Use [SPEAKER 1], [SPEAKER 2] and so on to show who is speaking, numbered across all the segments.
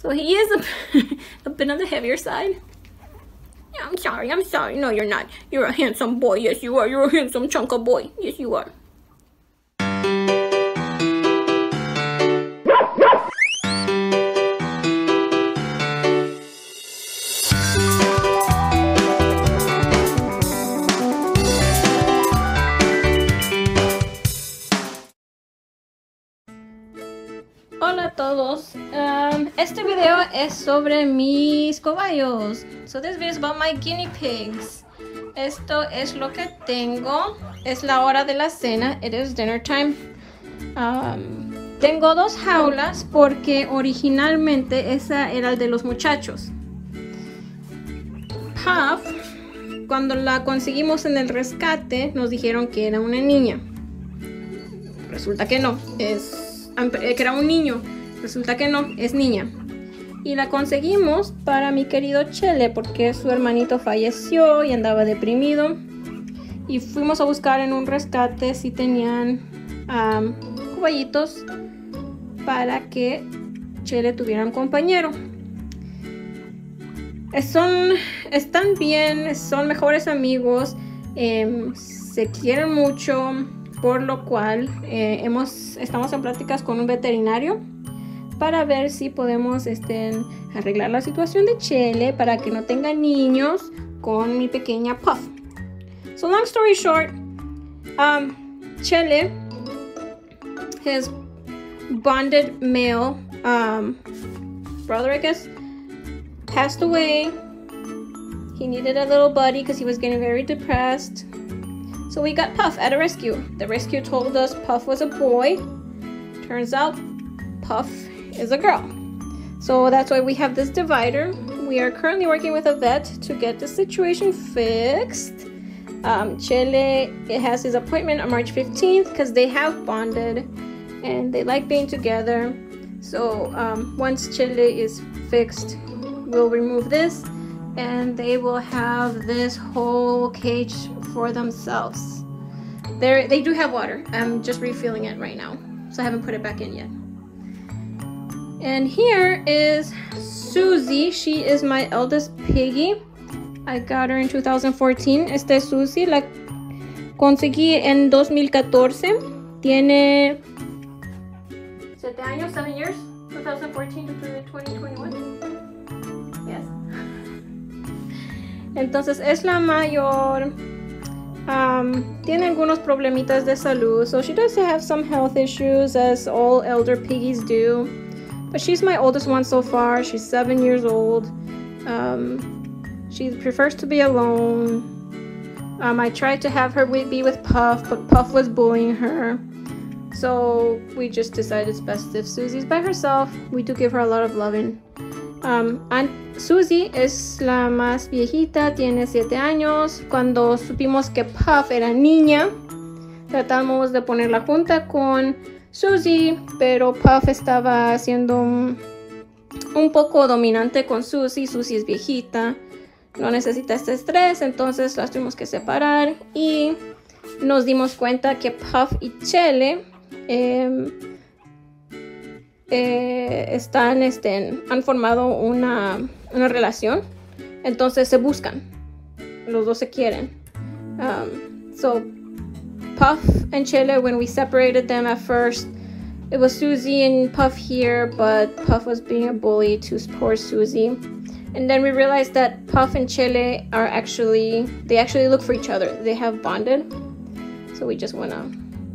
[SPEAKER 1] So he is a bit on the heavier side. Yeah, I'm sorry. No, you're not. You're a handsome boy. Yes, you are. You're a handsome chunker boy. Yes, you are. Hola a todos, este video es sobre mis cobayos. So this video is about my guinea pigs. Esto es lo que tengo. Es la hora de la cena. It is dinner time. Tengo dos jaulas porque originalmente esa era el de los muchachos. Puff, cuando la conseguimos en el rescate, nos dijeron que era una niña. Resulta que no, que era un niño. Resulta que no, es niña. Y la conseguimos para mi querido Chele porque su hermanito falleció y andaba deprimido. Y fuimos a buscar en un rescate si tenían cobayitos para que Chele tuviera un compañero. Están bien, son mejores amigos, se quieren mucho. Por lo cual estamos en pláticas con un veterinario para ver si podemos arreglar la situación de Chele para que no tenga niños con mi pequeña Puff. So long story short, Chele, his bonded male brother, I guess, passed away. He needed a little buddy because he was getting very depressed. So we got Puff at a rescue. The rescue told us Puff was a boy. Turns out Puff is a girl. So that's why we have this divider. We are currently working with a vet to get the situation fixed. Chele has his appointment on March 15th because they have bonded and they like being together. So once Chele is fixed, we'll remove this and they will have this whole cage for themselves. They do have water. I'm just refilling it right now, so I haven't put it back in yet. And here is Susie. She is my eldest piggy. I got her in 2014. Esta es Susie. La conseguí en 2014. Tiene 7 años, 7 years. 2014 to 2021. Yes. Entonces es la mayor. Tiene algunos problemitas de salud, so she does have some health issues as all elder piggies do, but she's my oldest one so far. She's 7 years old. She prefers to be alone. I tried to have her be with Puff, but Puff was bullying her, so we just decided it's best if Susie's by herself. We do give her a lot of loving. Susie es la más viejita, tiene 7 años. Cuando supimos que Puff era niña, tratamos de ponerla junta con Susie, pero Puff estaba siendo un poco dominante con Susie. Susie es viejita, no necesita este estrés, entonces las tuvimos que separar y nos dimos cuenta que Puff y Chele han formado una relación, entonces se buscan, los dos se quieren. So Puff and Chele, when we separated them at first, it was Susie and Puff here, but Puff was being a bully to poor Susie, and then we realized that Puff and Chele they actually look for each other. They have bonded, so we just wanna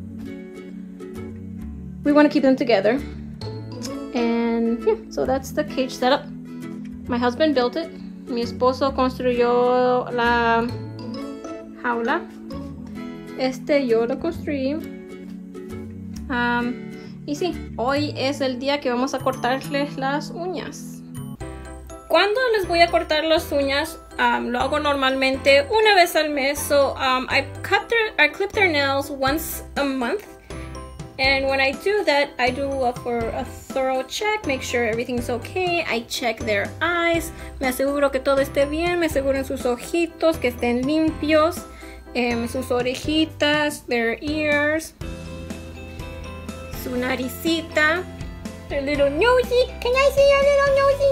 [SPEAKER 1] keep them together. And yeah, so that's the cage setup. My husband built it. Mi esposo construyó la jaula. Yo lo construí. Y sí, hoy es el día que vamos a cortarles las uñas. ¿Cuándo les voy a cortar las uñas? Lo hago normalmente una vez al mes. So I clip their nails once a month. And when I do that, I do for a thorough check, make sure everything's okay. I check their eyes, me aseguro que todo esté bien, me aseguro en sus ojitos que estén limpios, sus orejitas, their ears, su naricita, their little nosy. Can I see your little nosy?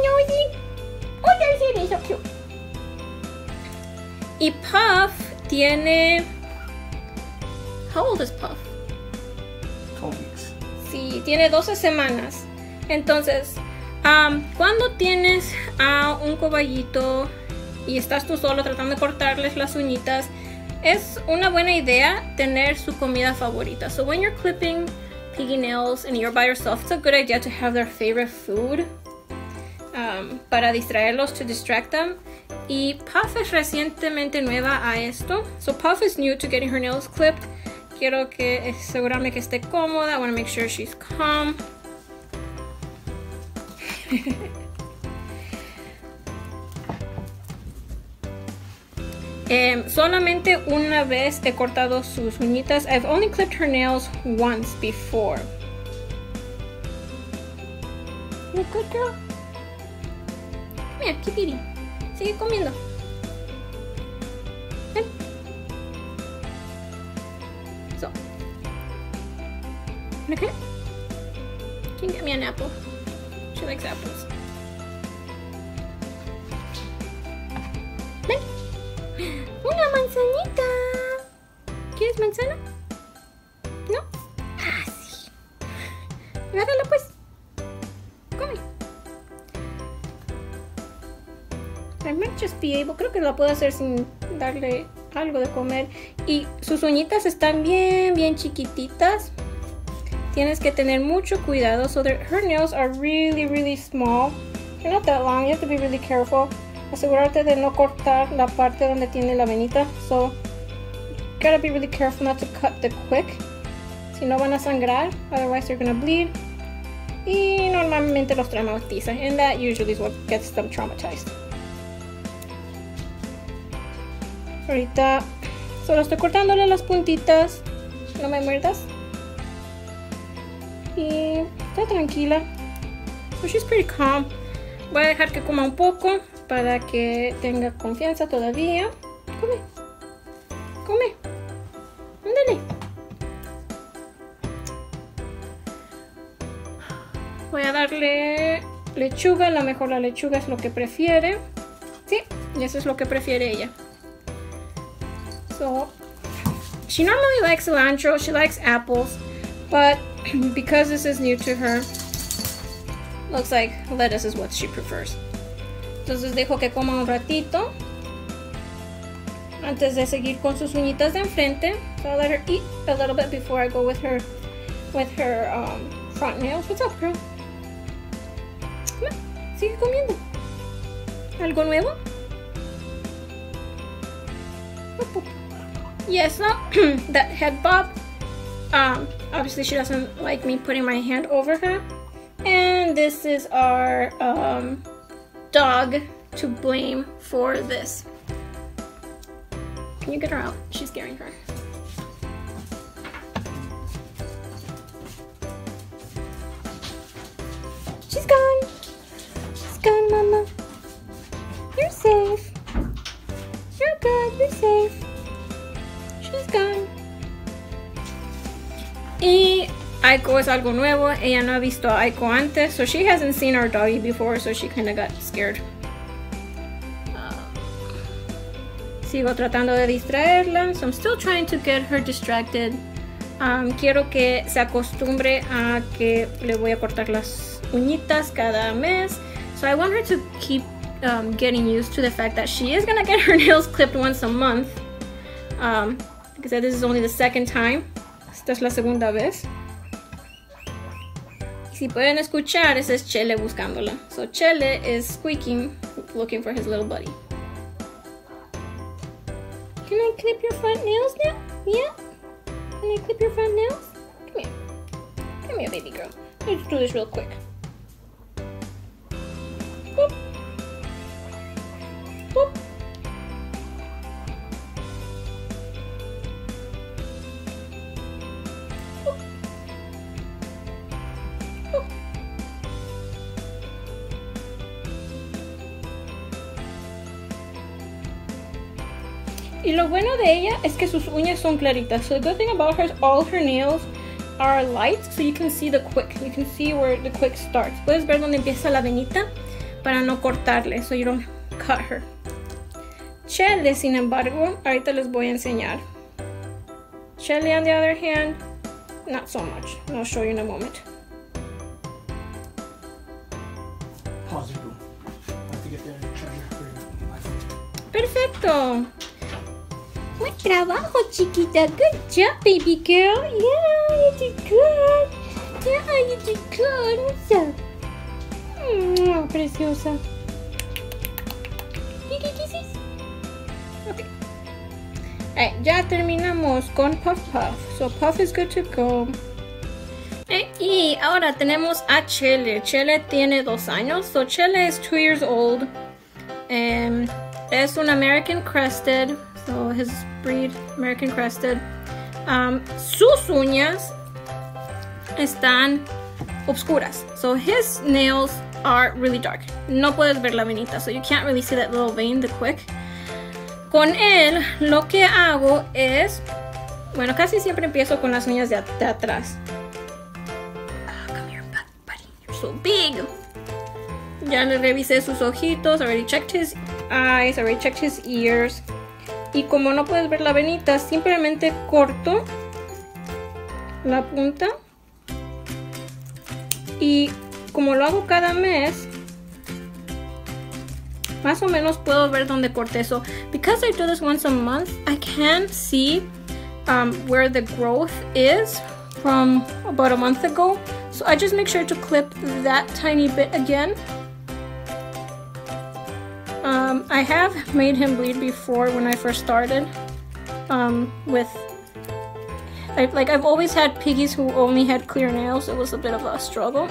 [SPEAKER 1] Y Puff tiene... How old is Puff?
[SPEAKER 2] 12 weeks.
[SPEAKER 1] Sí, tiene 12 semanas. Entonces, cuando tienes a un coballito y estás tú solo tratando de cortarles las uñitas, es una buena idea tener su comida favorita. So when you're clipping piggy nails and you're by yourself, it's a good idea to have their favorite food para distraerlos, to distract them. Y Puff es recientemente nueva a esto. So Puff is new to getting her nails clipped. Quiero que asegurarme que esté cómoda. I want to make sure she's calm. Solamente una vez he cortado sus uñitas. I've only clipped her nails once before. You good girl? Come here, keep eating. Sigue comiendo. Ven. So. Okay. Can you get me an apple? She likes apples. Ven. ¡Una manzanita! ¿Quieres manzana? ¿No? Ah, sí. Agárrala pues. Come. I might just be able. Creo que la puedo hacer sin darle algo de comer. Y sus uñitas están bien chiquititas. Tienes que tener mucho cuidado. So her nails are really small. They're not that long. You have to be really careful. Asegurarte de no cortar la parte donde tiene la venita. So, gotta be really careful not to cut the quick. Si no van a sangrar, otherwise they're gonna bleed. Y normalmente los traumatiza. And that usually is what gets them traumatized. Ahorita solo estoy cortándole las puntitas. No me muerdas. Y está tranquila. So she's pretty calm. Voy a dejar que coma un poco para que tenga confianza todavía. Come. Come. Ándale. Voy a darle lechuga. A lo mejor la lechuga es lo que prefiere. Sí, y eso es lo que prefiere ella. So, she normally likes cilantro. She likes apples. But because this is new to her, looks like lettuce is what she prefers. Entonces dejo que coma un ratito antes de seguir con sus uñitas de enfrente. So I'll let her eat a little bit before I go with her front nails. What's up, girl? Come on, sigue comiendo. ¿Algo nuevo? Yes, no. That head bob. Obviously she doesn't like me putting my hand over her. And this is our dog to blame for this. Can you get her out? She's scaring her. She's gone. She's gone, Mama. You're safe. You're good. You're safe. She's gone. Y Aiko es algo nuevo. Ella no ha visto a Aiko antes, so she hasn't seen our doggy before, so she kind of got scared. Sigo tratando de distraerla, so I'm still trying to get her distracted. Quiero que se acostumbre a que le voy a cortar las uñitas cada mes. So I want her to keep getting used to the fact that she is gonna get her nails clipped once a month. Like I said, this is only the second time. Esta es la segunda vez. Y si pueden escuchar, ese es Chele buscándola. So Chele is squeaking, looking for his little buddy. Can I clip your front nails now? Yeah? Can I clip your front nails? Come here. Come here, baby girl. Let's do this real quick. Boop. Boop. Y lo bueno de ella es que sus uñas son claritas. So the good thing about her is all her nails are light, so you can see the quick. You can see where the quick starts. Puedes ver dónde empieza la venita para no cortarle, so you don't cut her. Shelly, sin embargo, ahorita les voy a enseñar. Shelly, on the other hand, not so much. I'll show you in a moment.
[SPEAKER 2] Pause it, bro. I have to get the charger for your iPhone.
[SPEAKER 1] Perfecto. Buen trabajo, chiquita. Good job, baby girl. Yeah, you did good. Yeah, you did good. What's up? Preciosa. Okay. Alright, ya terminamos con Puff Puff. So Puff is good to go. Y ahora tenemos a Chele. Chele tiene 2 años. So Chele is 2 years old. Es un American Crested. So his breed, American Crested. Sus uñas están oscuras. So his nails are really dark. No puedes ver la venita. So you can't really see that little vein the quick. Con él lo que hago es, bueno, casi siempre empiezo con las uñas de atrás. Come here, buddy. You're so big. Ya le revisé sus ojitos. Already checked his eyes. Already checked his ears. Y como no puedes ver la venita, simplemente corto la punta. Y como lo hago cada mes, más o menos puedo ver dónde corté. So because I do this once a month, I can see where the growth is from about a month ago. So I just make sure to clip that tiny bit again. I have made him bleed before when I first started. I've always had piggies who only had clear nails. It was a bit of a struggle.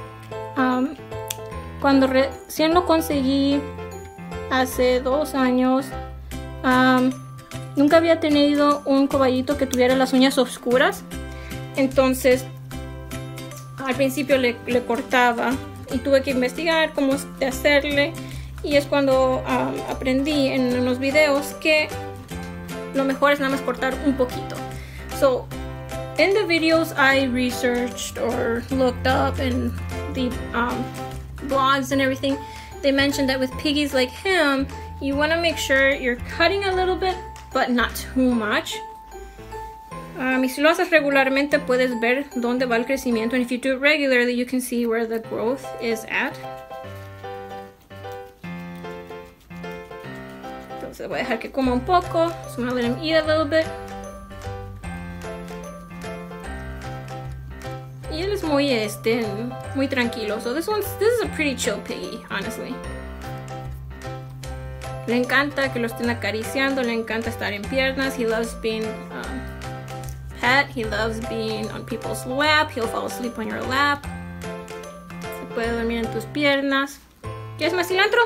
[SPEAKER 1] Cuando recién lo conseguí hace 2 años, nunca había tenido un caballito que tuviera las uñas oscuras. Entonces, al principio le cortaba y tuve que investigar cómo hacerle. Y es cuando aprendí en unos videos que lo mejor es nada más cortar un poquito. So, in the videos I researched or looked up in the blogs and everything, they mentioned that with piggies like him, you want to make sure you're cutting a little bit, but not too much. Y si lo haces regularmente, puedes ver dónde va el crecimiento. And if you do it regularly, you can see where the growth is at. Entonces voy a dejar que coma un poco. So I'm gonna let him eat a little bit. Y él es muy tranquilo. So this is a pretty chill piggy, honestly. Le encanta que lo estén acariciando. Le encanta estar en piernas. He loves being pet. He loves being on people's lap. He'll fall asleep on your lap. Se puede dormir en tus piernas. ¿Quieres más cilantro?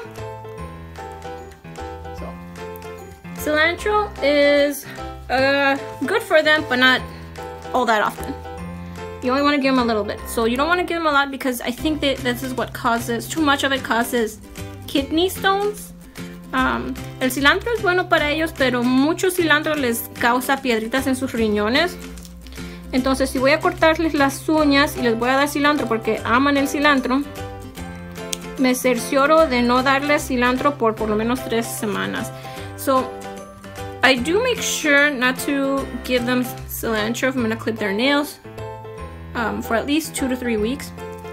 [SPEAKER 1] Cilantro is good for them, but not all that often. You only want to give them a little bit. So you don't want to give them a lot because I think that this is what causes, too much of it causes kidney stones. El cilantro es bueno para ellos, pero mucho cilantro les causa piedritas en sus riñones. Entonces si voy a cortarles las uñas y les voy a dar cilantro porque aman el cilantro, me cercioro de no darles cilantro por lo menos 3 semanas. So I do make sure not to give them cilantro if I'm going to clip their nails for at least 2 to 3 weeks.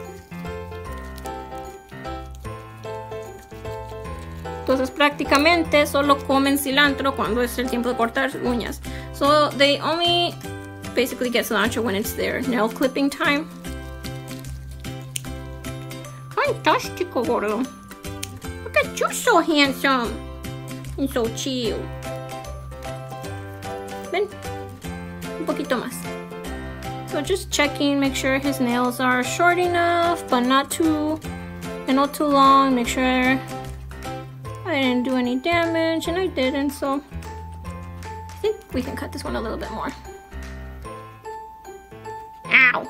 [SPEAKER 1] Entonces prácticamente solo comen cilantro cuando es el tiempo de cortar uñas. So they only basically get cilantro when it's their nail clipping time. Fantástico, gordo. Look at you, so handsome and so chill. Ven, un poquito más. So just checking, make sure his nails are short enough, but not too long. Make sure I didn't do any damage, and I didn't, so I think we can cut this one a little bit more. Ow!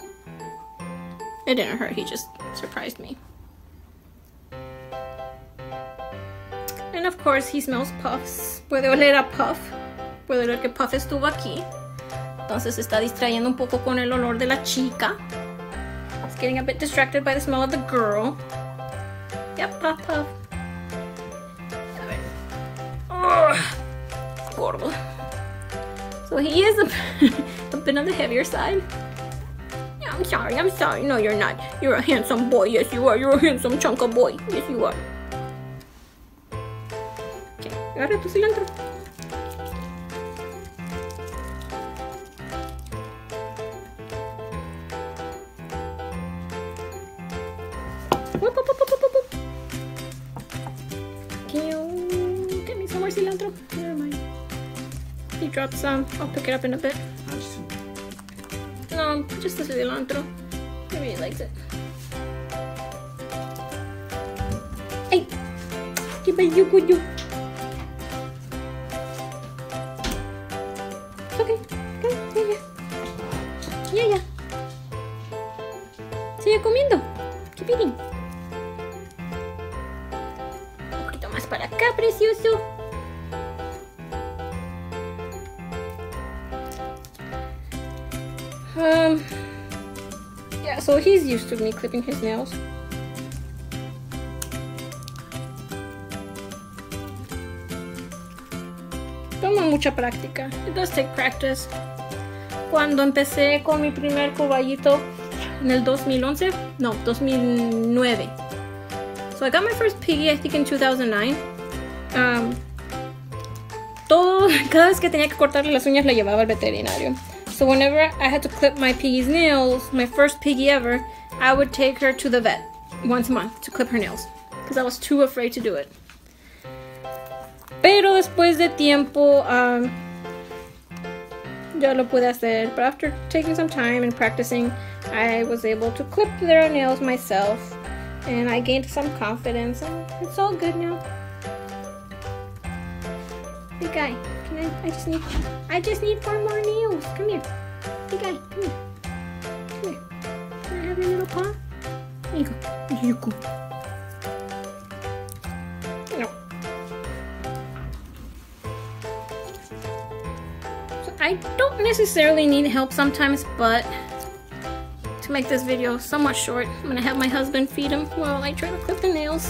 [SPEAKER 1] It didn't hurt, he just surprised me. And of course, he smells Puffs. Puede oler a Puff. Puede oler que Puff estuvo aquí. Entonces se está distrayendo un poco con el olor de la chica. It's getting a bit distracted by the smell of the girl. Yep, Puff, Puff. gordo. So he is a bit on the heavier side. I'm sorry. No, you're not. You're a handsome boy. Yes, you are. You're a handsome chunka boy. Yes, you are. Okay, agarra tu cilantro. Can you get me some more cilantro? Never mind. He dropped some. I'll pick it up in a bit. No, just the cilantro. Maybe he likes it. Hey! Give me you good you. Okay, okay, yeah. Sigue comiendo. Keep eating. Un poquito más para acá, precioso. Yeah, so he's used to me clipping his nails. Toma mucha práctica. It does take practice. Cuando empecé con mi primer cobayito en el 2011, no, 2009. So I got my first piggy, I think in 2009. Cada vez que tenía que cortarle las uñas la llevaba al veterinario. So whenever I had to clip my piggy's nails, my first piggy ever, I would take her to the vet once a month to clip her nails because I was too afraid to do it. Pero después de tiempo, ya lo pude hacer. But after taking some time and practicing, I was able to clip their nails myself, and I gained some confidence, and it's all good now. Hey guy, can I just need 4 more nails. Come here. Hey guy, come here. Come here. Can I have your little paw? There you go. There you go. No. So I don't necessarily need help sometimes, but to make this video somewhat short, I'm gonna have my husband feed him while I try to clip the nails.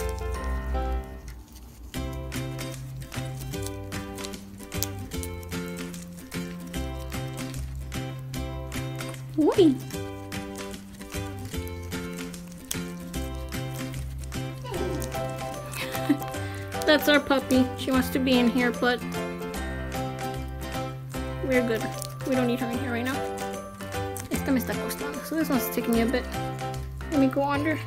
[SPEAKER 1] Wait. That's our puppy. She wants to be in here, but we're good. We don't need her in here right now. Esta me está costando, so this one's taking me a bit. Let me go under.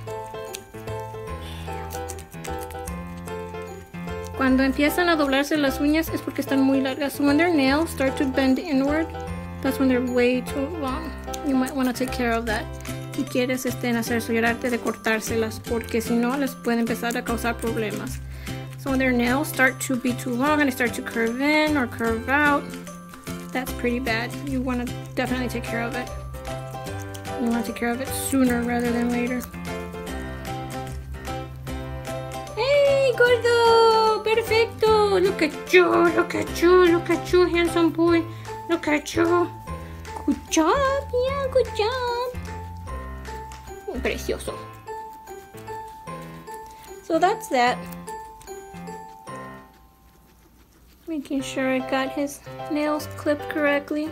[SPEAKER 1] Cuando empiezan a doblarse las uñas es porque están muy largas. So when their nails start to bend inward, that's when they're way too long. You might want to take care of that. Si quieres asesorarte de cortárselas, porque si no les puede empezar a causar problemas. So when their nails start to be too long and they start to curve in or curve out, that's pretty bad. You want to definitely take care of it. You want to take care of it sooner rather than later. Hey, gordo! Perfecto! Look at you! Look at you! Look at you, handsome boy! Look at you! Good job! Yeah, good job! Precioso. So that's that. Making sure I got his nails clipped correctly.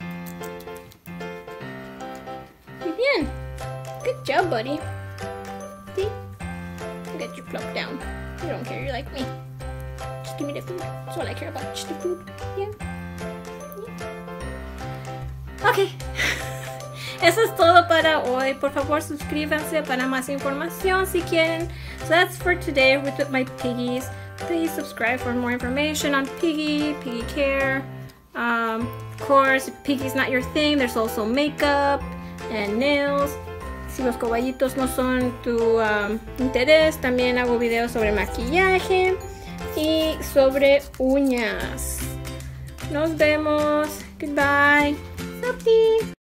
[SPEAKER 1] Muy bien. Good job, buddy. See? Get you plucked down. You don't care, you're like me. Just give me the food. That's all I care about, just the food. Yeah. Ok. Eso es todo para hoy. Por favor, suscríbanse para más información si quieren. So that's for today with my piggies. Please subscribe for more information on piggy care. Of course, if piggy's not your thing, there's also makeup and nails. Si los coballitos no son tu interés, también hago videos sobre maquillaje y sobre uñas. Nos vemos. Goodbye. Sophie.